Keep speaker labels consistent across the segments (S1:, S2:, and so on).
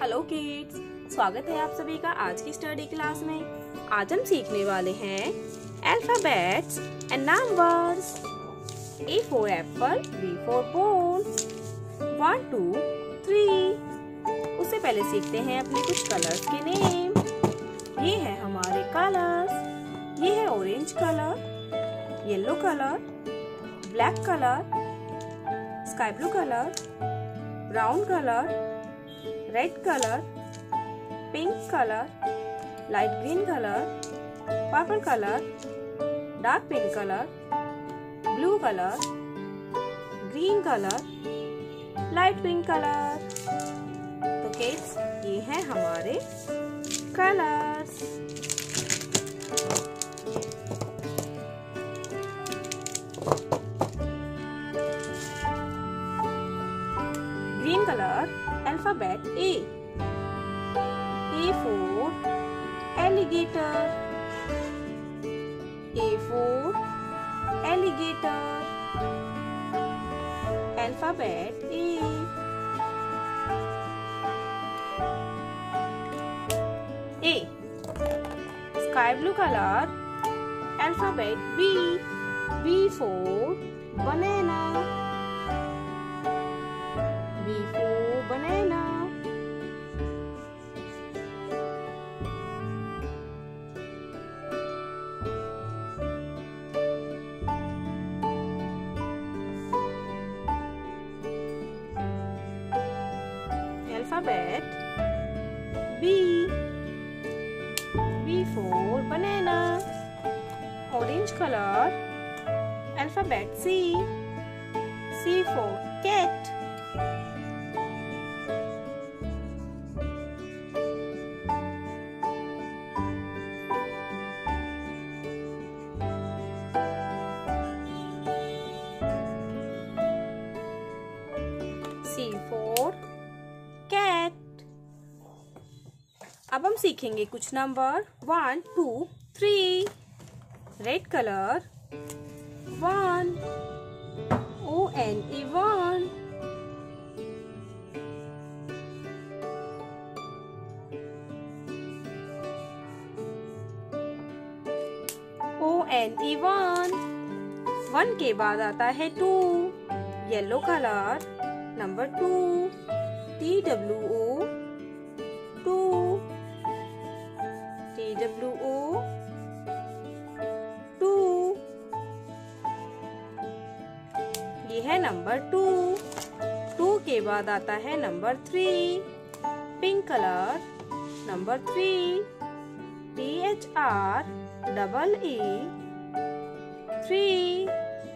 S1: Hello kids, स्वागत है आप सभी का आज की स्टडी क्लास में। आज हम सीखने वाले हैं alphabets and numbers. A for apple, B for ball, 1 2 3। उससे पहले सीखते हैं अपने कुछ कलर्स के नेम। ये है हमारे कलर्स। ये है orange colour, yellow colour, black colour, sky blue colour, brown colour, red colour, pink colour, light green colour, purple colour, dark pink colour, blue colour, green colour, light pink colour. तो kids, ये हैं हमारे colours. Green colour, alphabet A. A for alligator. A for alligator. Alphabet A. A. Sky blue color. Alphabet B. B for banana. B for banana. Alphabet B. B for banana. Orange color. Alphabet C. C for cat. C for cat. अब हम सीखेंगे कुछ number 1 2 3। Red colour 1, ONE 1। ONE 1 के बाद आता है 2। Yellow colour number 2, TWO 2, TWO 2। ये है नंबर 2। 2 के बाद आता है number 3। Pink colour number 3, THREE 3।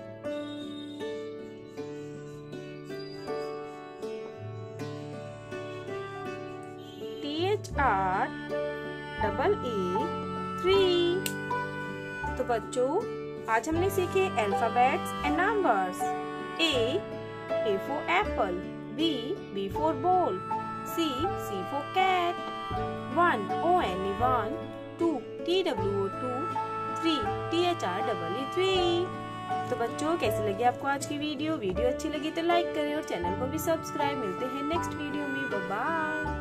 S1: THREE 3। तो बच्चों, आज हमने सीखे alphabets and numbers. A for apple, B for ball, C for cat, 1 ONE 1, 2 TWO 2, 3 THREE 3। तो बच्चों, कैसी लगी आपको आज की वीडियो अच्छी लगी तो लाइक करें और चैनल को भी सब्सक्राइब। मिलते हैं नेक्स्ट वीडियो में। Bye bye.